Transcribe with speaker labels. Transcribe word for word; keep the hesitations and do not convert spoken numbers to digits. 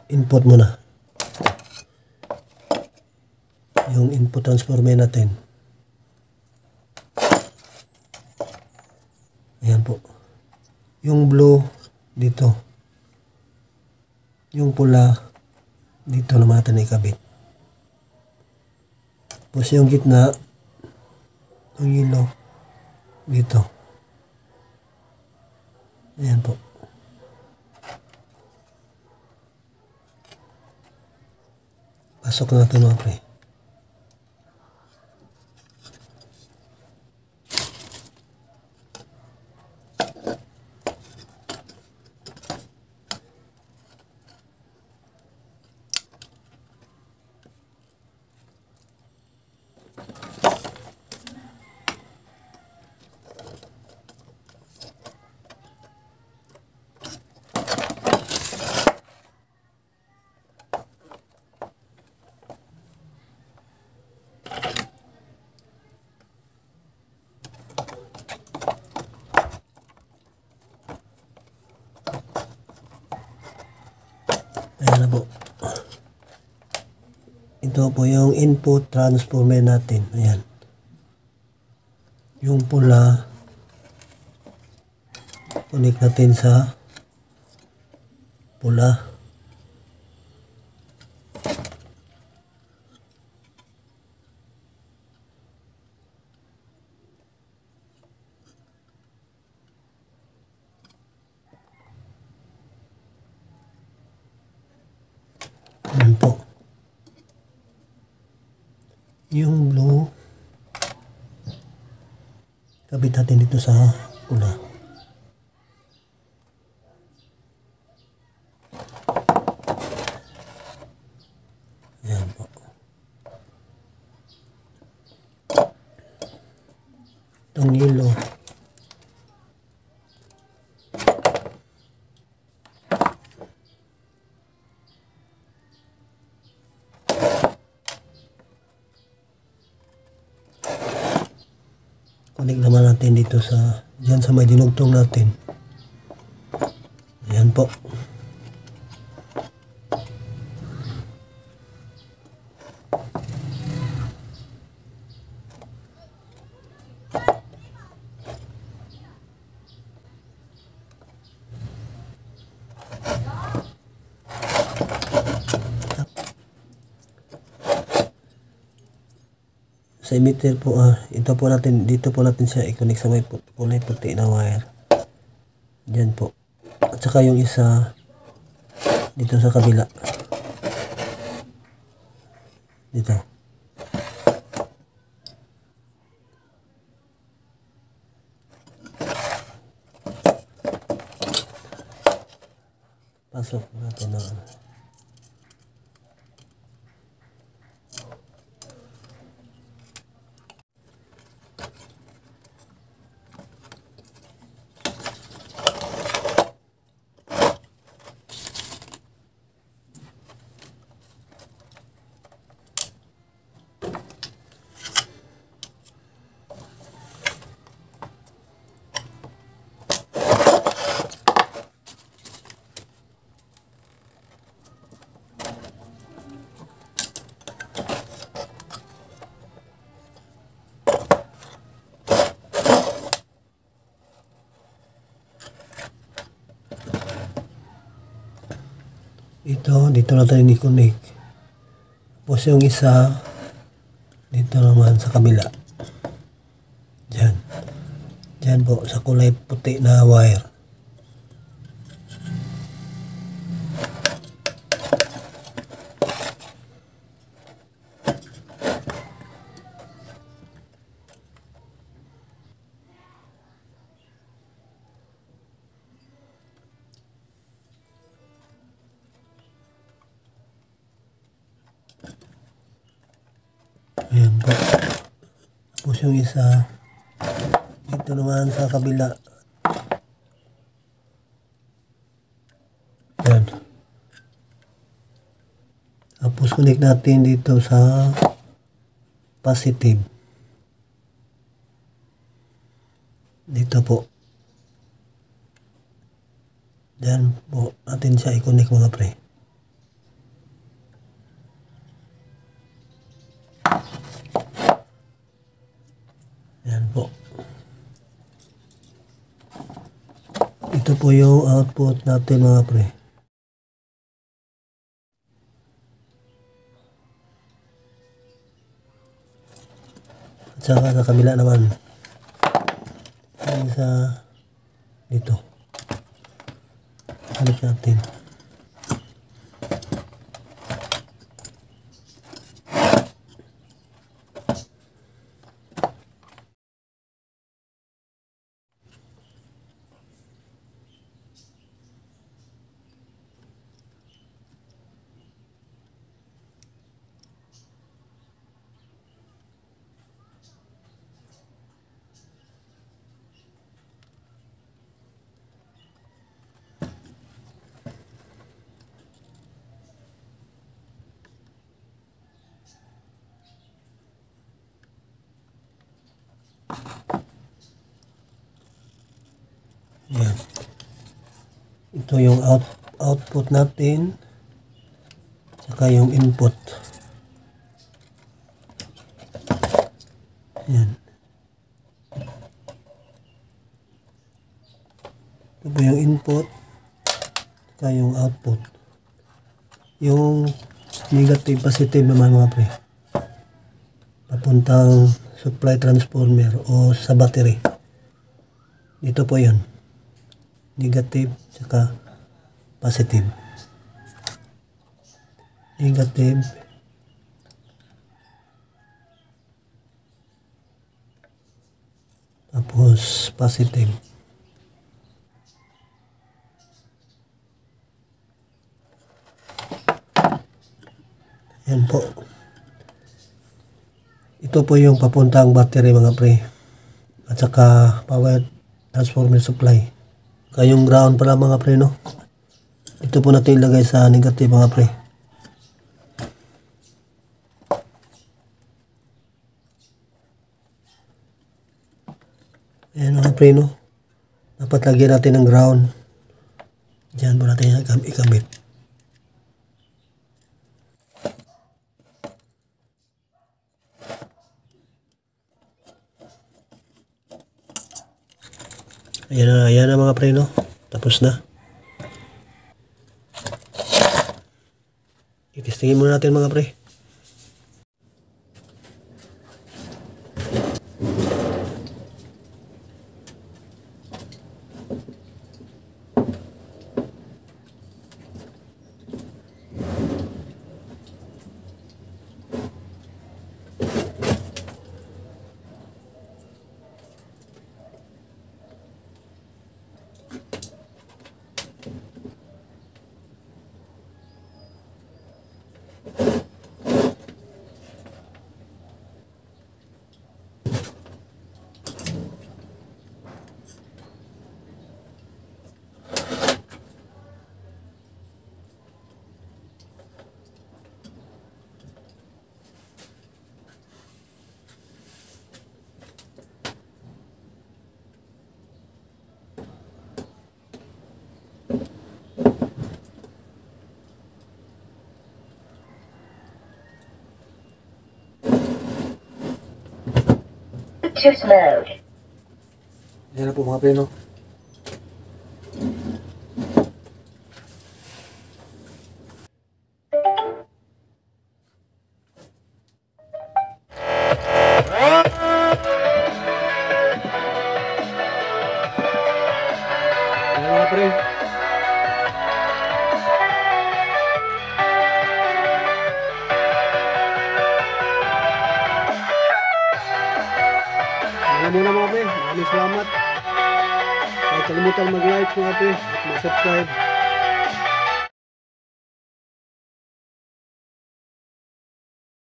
Speaker 1: input muna. Yung input transformer natin. Ayan po. Yung blue dito. Yung pula dito naman natin ikabit. Tapos yung gitna, yung yellow dito. Ayan po. Pasok natin mga pre. Ayan na po. Ito po yung input transformer natin. Ayan. Yung pula, connect natin sa pula. Ayan po. Yung blue, kabit natin dito sa pula. Ayan po. Itong yellow, connect naman natin dito sa dyan sa may dinugtong natin. Ayan po. Sa emitter po, ah, ito po natin, dito po natin siya i-connect sa may kulay puti na wire. Diyan po. At saka yung isa dito sa kabila. Dito. Pasok natin na ano. Ito, dito natin i-connect. Tapos yung isa, dito naman sa kabila. Diyan. Diyan po, sa kulay puti na wire. Ayan po. Tapos yung isa, dito naman sa kabila. Ayan. Tapos connect natin dito sa positive. Dito po. Diyan po natin siya i-connect mga pre. po yung output natin mga pre. At saka sa kabila naman. Yung sa dito. Balik natin. Yan. Ito yung out, output natin. Saka yung input. Yan. Ito po yung input. Saka yung output. Yung negative positive naman mga pre. Papuntang supply transformer o sa battery. Dito po yun. Negative saka positive. Negative tapos positive. Yan po. Ito po yung papuntang battery mga pre. At saka power transformer supply. Kayong ground pala mga pre, no? Ito po natin ilagay sa negative mga pre. Ayan mga pre, no? Dapat lagyan natin ng ground. Diyan po natin ikabit. Ayan na, ayan na mga pre, no? Tapos na. Itestingin muna natin mga pre.
Speaker 2: Bluetooth mode.
Speaker 1: Ayan na po mga pre, no? Ayan mga pre. Ayan muna mga pre. Maraming salamat. Huwag kalimutan mag-like mga pre at mag-subscribe.